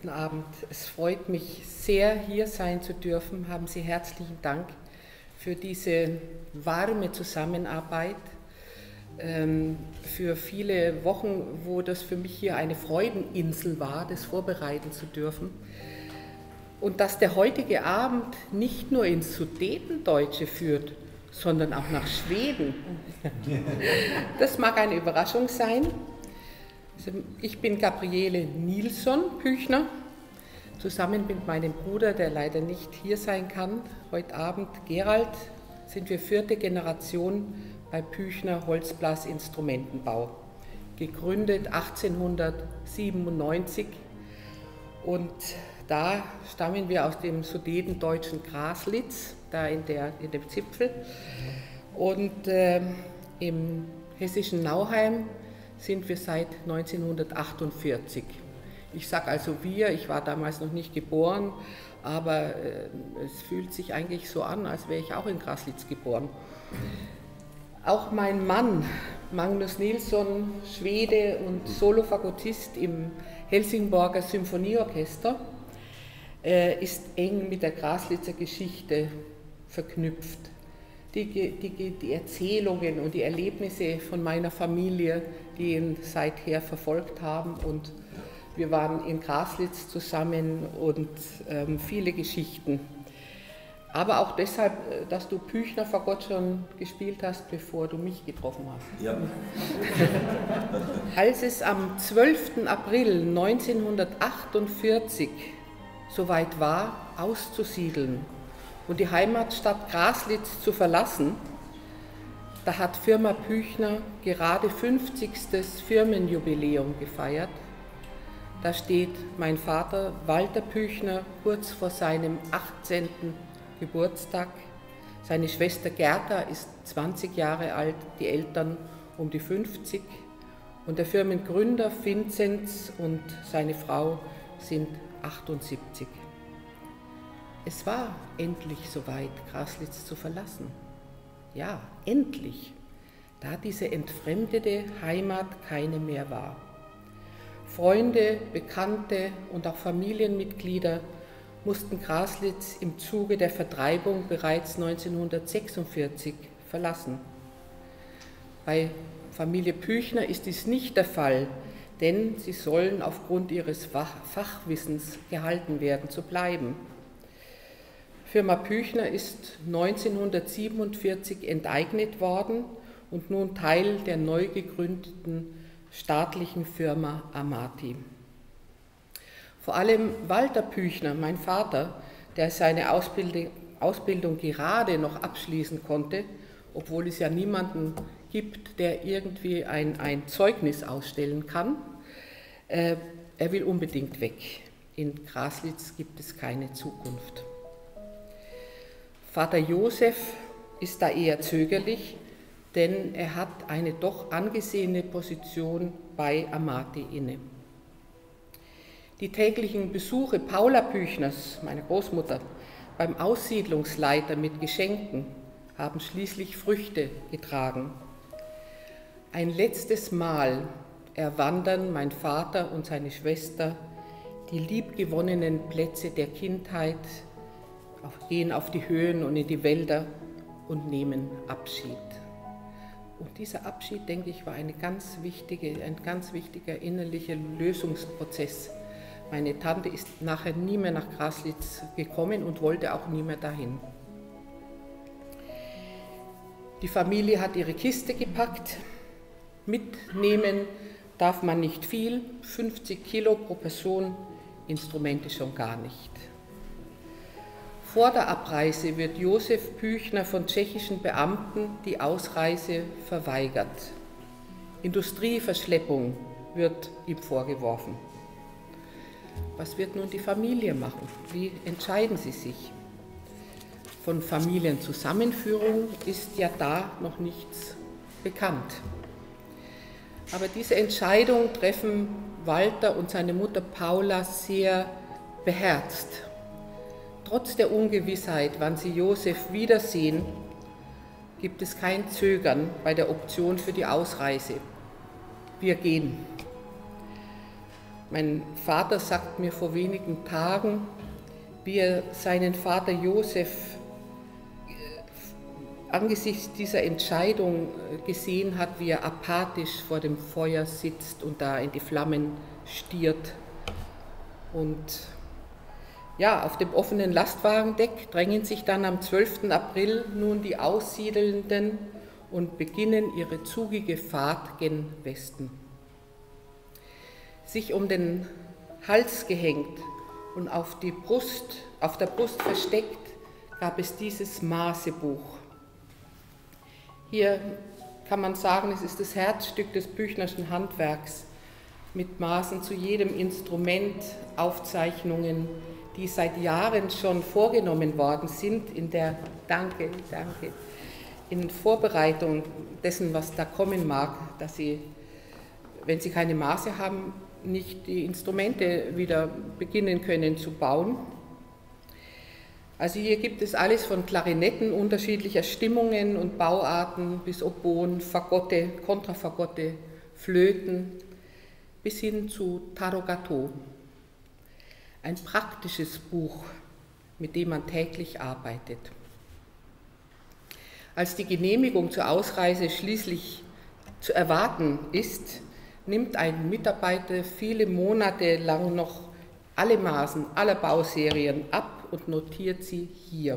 Guten Abend. Es freut mich sehr, hier sein zu dürfen. Haben Sie herzlichen Dank für diese warme Zusammenarbeit, für viele Wochen, wo das für mich hier eine Freudeninsel war, das vorbereiten zu dürfen. Und dass der heutige Abend nicht nur ins Sudetendeutsche führt, sondern auch nach Schweden. Das mag eine Überraschung sein. Ich bin Gabriele Nilsson-Püchner, zusammen mit meinem Bruder, der leider nicht hier sein kann, heute Abend, Gerald, sind wir 4. Generation bei Püchner Holzblasinstrumentenbau, gegründet 1897, und da stammen wir aus dem sudetendeutschen Graslitz, da in dem Zipfel, und im hessischen Nauheim sind wir seit 1948. Ich sage also wir, ich war damals noch nicht geboren, aber es fühlt sich eigentlich so an, als wäre ich auch in Graslitz geboren. Auch mein Mann, Magnus Nilsson, Schwede und Solofagottist im Helsingborger Symphonieorchester, ist eng mit der Graslitzer Geschichte verknüpft. Die Erzählungen und die Erlebnisse von meiner Familie, die ihn seither verfolgt haben, und wir waren in Graslitz zusammen und viele Geschichten. Aber auch deshalb, dass du Püchner Fagott schon gespielt hast, bevor du mich getroffen hast. Ja. Als es am 12. April 1948 soweit war, auszusiedeln und die Heimatstadt Graslitz zu verlassen, da hat Firma Püchner gerade 50. Firmenjubiläum gefeiert. Da steht mein Vater Walter Püchner kurz vor seinem 18. Geburtstag. Seine Schwester Gerda ist 20 Jahre alt, die Eltern um die 50. Und der Firmengründer Vinzenz und seine Frau sind 78. Es war endlich soweit, Graslitz zu verlassen. Ja, endlich, da diese entfremdete Heimat keine mehr war. Freunde, Bekannte und auch Familienmitglieder mussten Graslitz im Zuge der Vertreibung bereits 1946 verlassen. Bei Familie Püchner ist dies nicht der Fall, denn sie sollen aufgrund ihres Fachwissens gehalten werden zu bleiben. Firma Püchner ist 1947 enteignet worden und nun Teil der neu gegründeten staatlichen Firma Amati. Vor allem Walter Püchner, mein Vater, der seine Ausbildung gerade noch abschließen konnte, obwohl es ja niemanden gibt, der irgendwie ein Zeugnis ausstellen kann, er will unbedingt weg. In Graslitz gibt es keine Zukunft. Vater Josef ist da eher zögerlich, denn er hat eine doch angesehene Position bei Amati inne. Die täglichen Besuche Paula Püchners, meiner Großmutter, beim Aussiedlungsleiter mit Geschenken haben schließlich Früchte getragen. Ein letztes Mal erwandern mein Vater und seine Schwester die liebgewonnenen Plätze der Kindheit, gehen auf die Höhen und in die Wälder und nehmen Abschied. Und dieser Abschied, denke ich, war ein ganz wichtiger innerlicher Lösungsprozess. Meine Tante ist nachher nie mehr nach Graslitz gekommen und wollte auch nie mehr dahin. Die Familie hat ihre Kiste gepackt. Mitnehmen darf man nicht viel, 50 Kilo pro Person, Instrumente schon gar nicht. Vor der Abreise wird Josef Püchner von tschechischen Beamten die Ausreise verweigert. Industrieverschleppung wird ihm vorgeworfen. Was wird nun die Familie machen? Wie entscheiden sie sich? Von Familienzusammenführung ist ja da noch nichts bekannt. Aber diese Entscheidung treffen Walter und seine Mutter Paula sehr beherzt. Trotz der Ungewissheit, wann sie Josef wiedersehen, gibt es kein Zögern bei der Option für die Ausreise. Wir gehen. Mein Vater sagt mir vor wenigen Tagen, wie er seinen Vater Josef angesichts dieser Entscheidung gesehen hat, wie er apathisch vor dem Feuer sitzt und da in die Flammen stiert. Und ja, auf dem offenen Lastwagendeck drängen sich dann am 12. April nun die Aussiedelnden und beginnen ihre zugige Fahrt gen Westen. Sich um den Hals gehängt und auf der Brust versteckt, gab es dieses Maßebuch. Hier kann man sagen, es ist das Herzstück des Püchnerschen Handwerks, mit Maßen zu jedem Instrument, Aufzeichnungen, die seit Jahren schon vorgenommen worden sind in der in Vorbereitung dessen, was da kommen mag, dass Sie, wenn Sie keine Maße haben, nicht die Instrumente wieder beginnen können zu bauen. Also hier gibt es alles von Klarinetten unterschiedlicher Stimmungen und Bauarten bis Oboen, Fagotte, Kontrafagotte, Flöten bis hin zu Tarogato. Ein praktisches Buch, mit dem man täglich arbeitet. Als die Genehmigung zur Ausreise schließlich zu erwarten ist, nimmt ein Mitarbeiter viele Monate lang noch alle Maßen aller Bauserien ab und notiert sie hier.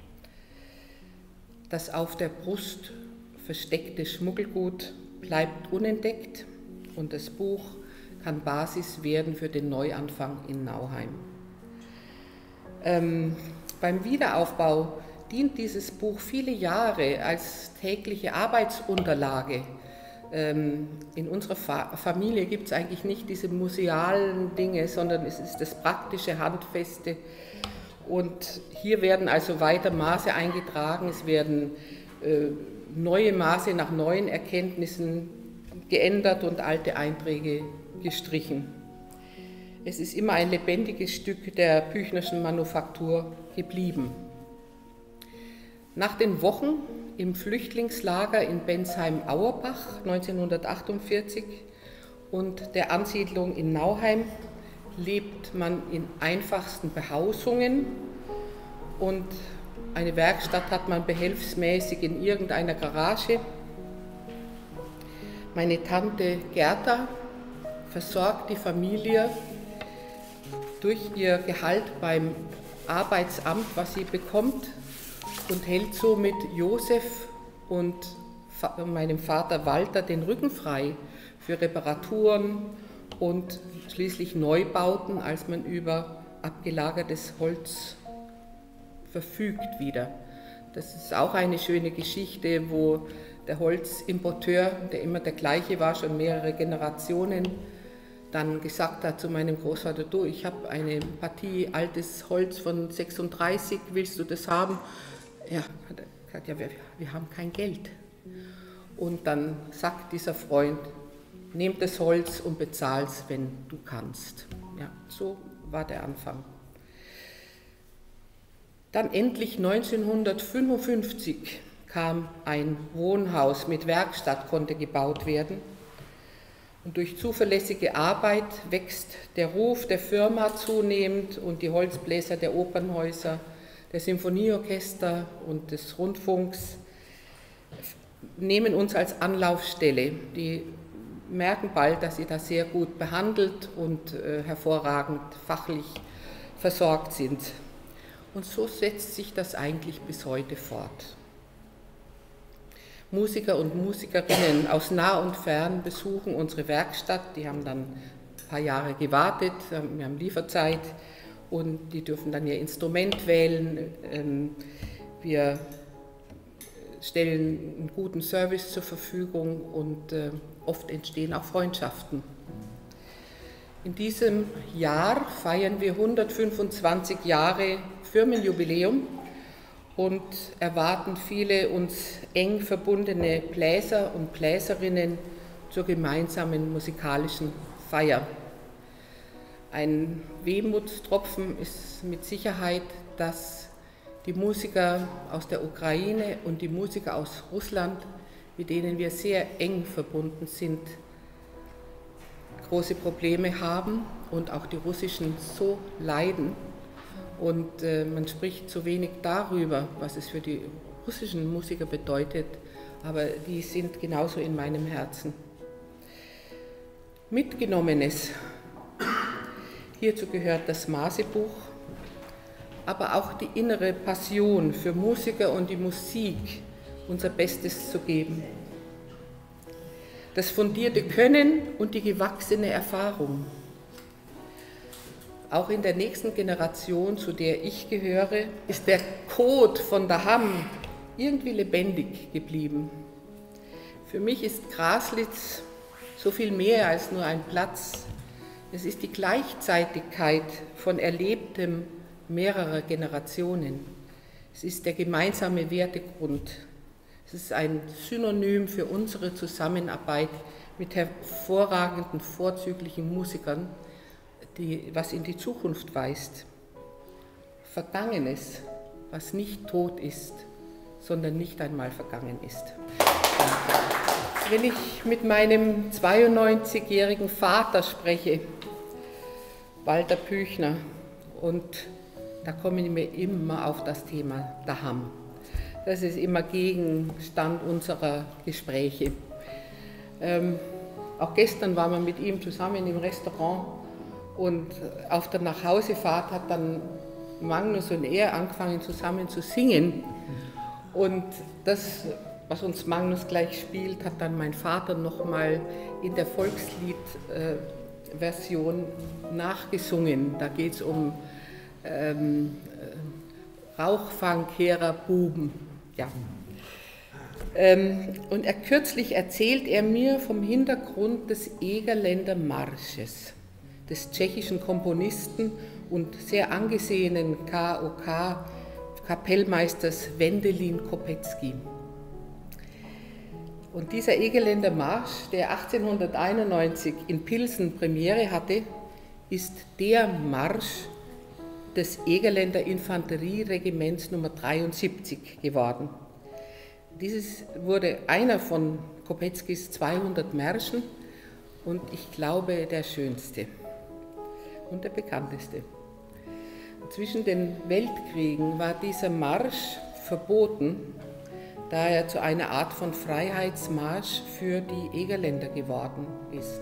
Das auf der Brust versteckte Schmuggelgut bleibt unentdeckt und das Buch kann Basis werden für den Neuanfang in Nauheim. Beim Wiederaufbau dient dieses Buch viele Jahre als tägliche Arbeitsunterlage. In unserer Familie gibt es eigentlich nicht diese musealen Dinge, sondern es ist das praktische, handfeste. Und hier werden also weiter Maße eingetragen, es werden neue Maße nach neuen Erkenntnissen geändert und alte Einträge gestrichen. Es ist immer ein lebendiges Stück der Püchnerschen Manufaktur geblieben. Nach den Wochen im Flüchtlingslager in Bensheim-Auerbach 1948 und der Ansiedlung in Nauheim lebt man in einfachsten Behausungen und eine Werkstatt hat man behelfsmäßig in irgendeiner Garage. Meine Tante Gerda versorgt die Familie durch ihr Gehalt beim Arbeitsamt, was sie bekommt, und hält somit Josef und meinem Vater Walter den Rücken frei für Reparaturen und schließlich Neubauten, als man über abgelagertes Holz verfügt wieder. Das ist auch eine schöne Geschichte, wo der Holzimporteur, der immer der gleiche war, schon mehrere Generationen, dann gesagt hat zu meinem Großvater, du, ich habe eine Partie altes Holz von 36, willst du das haben? Ja, hat er gesagt, ja, wir haben kein Geld. Und dann sagt dieser Freund, nehmt das Holz und bezahl's, wenn du kannst. Ja, so war der Anfang. Dann endlich 1955 kam ein Wohnhaus mit Werkstatt, konnte gebaut werden. Und durch zuverlässige Arbeit wächst der Ruf der Firma zunehmend und die Holzbläser der Opernhäuser, der Symphonieorchester und des Rundfunks nehmen uns als Anlaufstelle. Die merken bald, dass sie da sehr gut behandelt und hervorragend fachlich versorgt sind. Und so setzt sich das eigentlich bis heute fort. Musiker und Musikerinnen aus nah und fern besuchen unsere Werkstatt. Die haben dann ein paar Jahre gewartet, wir haben Lieferzeit und die dürfen dann ihr Instrument wählen. Wir stellen einen guten Service zur Verfügung und oft entstehen auch Freundschaften. In diesem Jahr feiern wir 125 Jahre Firmenjubiläum und erwarten viele uns eng verbundene Bläser und Bläserinnen zur gemeinsamen musikalischen Feier. Ein Wehmutstropfen ist mit Sicherheit, dass die Musiker aus der Ukraine und die Musiker aus Russland, mit denen wir sehr eng verbunden sind, große Probleme haben und auch die russischen so leiden. Und man spricht zu wenig darüber, was es für die russischen Musiker bedeutet, aber die sind genauso in meinem Herzen. Mitgenommenes. Hierzu gehört das Masebuch, aber auch die innere Passion für Musiker und die Musik, unser Bestes zu geben. Das fundierte Können und die gewachsene Erfahrung. Auch in der nächsten Generation, zu der ich gehöre, ist der Code von daheim irgendwie lebendig geblieben. Für mich ist Graslitz so viel mehr als nur ein Platz. Es ist die Gleichzeitigkeit von Erlebtem mehrerer Generationen. Es ist der gemeinsame Wertegrund. Es ist ein Synonym für unsere Zusammenarbeit mit hervorragenden, vorzüglichen Musikern, was in die Zukunft weist. Vergangenes, was nicht tot ist, sondern nicht einmal vergangen ist. Wenn ich mit meinem 92-jährigen Vater spreche, Walter Püchner, und da kommen wir immer auf das Thema daheim. Das ist immer Gegenstand unserer Gespräche. Auch gestern waren wir mit ihm zusammen im Restaurant und auf der Nachhausefahrt hat dann Magnus und er angefangen zusammen zu singen. Und das, was uns Magnus gleich spielt, hat dann mein Vater nochmal in der Volksliedversion nachgesungen. Da geht es um Rauchfangkehrer Buben. Ja. Und kürzlich erzählt er mir vom Hintergrund des Egerländer Marsches, des tschechischen Komponisten und sehr angesehenen KOK-Kapellmeisters Wendelin Kopetzky. Und dieser Egerländer Marsch, der 1891 in Pilsen Premiere hatte, ist der Marsch des Egerländer Infanterieregiments Nummer 73 geworden. Dieses wurde einer von Kopetzkys 200 Märschen und ich glaube der schönste und der bekannteste. Zwischen den Weltkriegen war dieser Marsch verboten, da er zu einer Art von Freiheitsmarsch für die Egerländer geworden ist.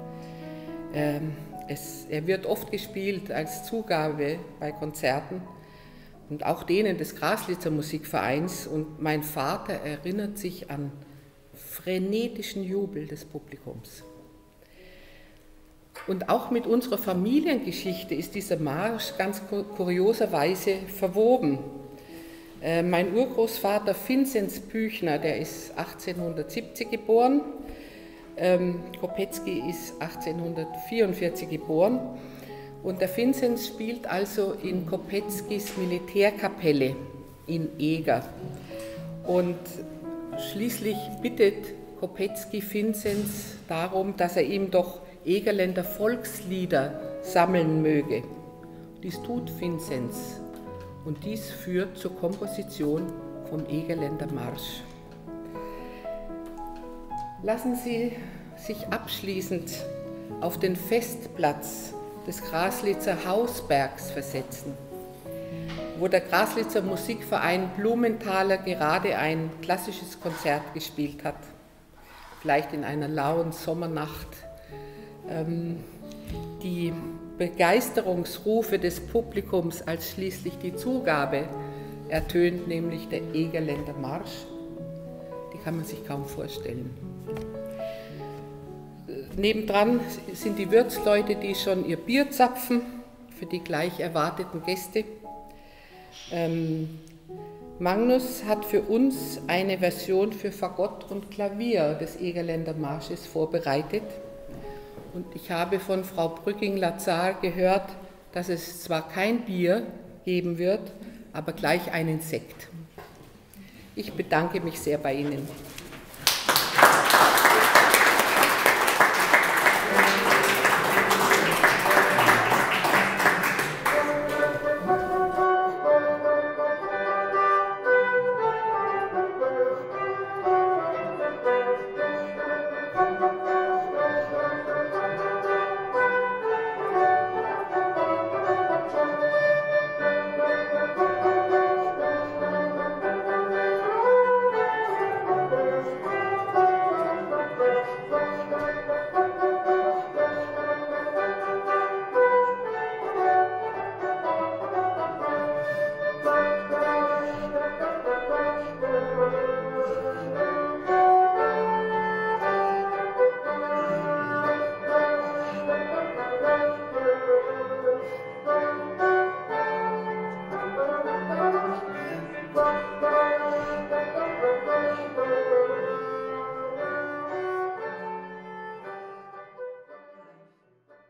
Er wird oft gespielt als Zugabe bei Konzerten und auch denen des Graslitzer Musikvereins, und mein Vater erinnert sich an frenetischen Jubel des Publikums. Und auch mit unserer Familiengeschichte ist dieser Marsch ganz kurioserweise verwoben. Mein Urgroßvater Vinzenz Püchner, der ist 1870 geboren, Kopetzky ist 1844 geboren und der Vinzenz spielt also in Kopetzkys Militärkapelle in Eger. Und schließlich bittet Kopetzky Vinzenz darum, dass er ihm doch Egerländer Volkslieder sammeln möge. Dies tut Vinzenz und dies führt zur Komposition vom Egerländer Marsch. Lassen Sie sich abschließend auf den Festplatz des Graslitzer Hausbergs versetzen, wo der Graslitzer Musikverein Blumenthaler gerade ein klassisches Konzert gespielt hat, vielleicht in einer lauen Sommernacht. Die Begeisterungsrufe des Publikums als schließlich die Zugabe ertönt, nämlich der Egerländer Marsch. Die kann man sich kaum vorstellen. Nebendran sind die Wirtsleute, die schon ihr Bier zapfen für die gleich erwarteten Gäste. Magnus hat für uns eine Version für Fagott und Klavier des Egerländer Marsches vorbereitet. Und ich habe von Frau Brücking-Lazar gehört, dass es zwar kein Bier geben wird, aber gleich einen Sekt. Ich bedanke mich sehr bei Ihnen.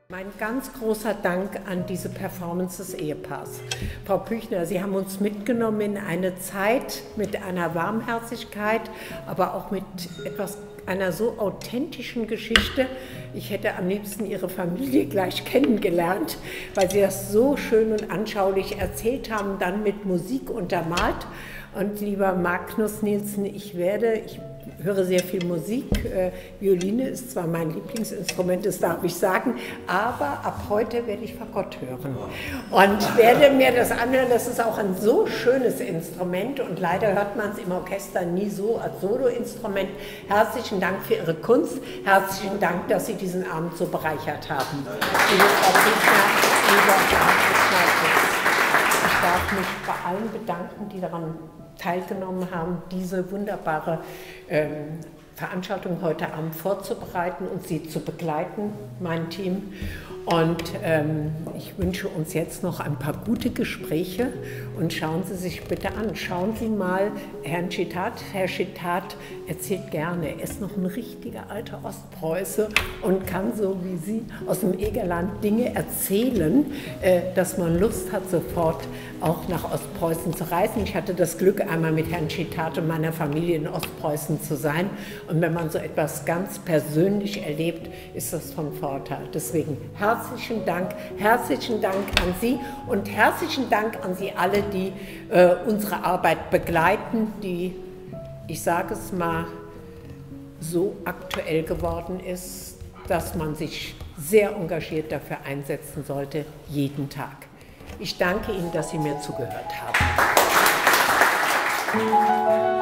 Mein ganz großer Dank an diese Performance des Ehepaars. Frau Püchner, Sie haben uns mitgenommen in eine Zeit mit einer Warmherzigkeit, aber auch mit einer so authentischen Geschichte. Ich hätte am liebsten Ihre Familie gleich kennengelernt, weil Sie das so schön und anschaulich erzählt haben, dann mit Musik untermalt. Und lieber Magnus Nielsen, ich höre sehr viel Musik. Violine ist zwar mein Lieblingsinstrument, das darf ich sagen, aber ab heute werde ich Fagott hören und werde mir das anhören. Das ist auch ein so schönes Instrument und leider hört man es im Orchester nie so als Soloinstrument. Herzlichen Dank für Ihre Kunst, herzlichen Dank, dass Sie diesen Abend so bereichert haben. Liebe Frau Püchner, lieber Herr Püchner, ich darf mich bei allen bedanken, die daran teilgenommen haben, diese wunderbare Veranstaltung heute Abend vorzubereiten und sie zu begleiten, mein Team. Und ich wünsche uns jetzt noch ein paar gute Gespräche und schauen Sie sich bitte an. Schauen Sie mal Herrn Schittat. Herr Schittat erzählt gerne. Er ist noch ein richtiger alter Ostpreuße und kann so wie Sie aus dem Egerland Dinge erzählen, dass man Lust hat, sofort auch nach Ostpreußen zu reisen. Ich hatte das Glück, einmal mit Herrn Schittat und meiner Familie in Ostpreußen zu sein. Und wenn man so etwas ganz persönlich erlebt, ist das von Vorteil. Deswegen herzlichen Dank an Sie und herzlichen Dank an Sie alle, die unsere Arbeit begleiten, die, ich sage es mal, so aktuell geworden ist, dass man sich sehr engagiert dafür einsetzen sollte, jeden Tag. Ich danke Ihnen, dass Sie mir zugehört haben.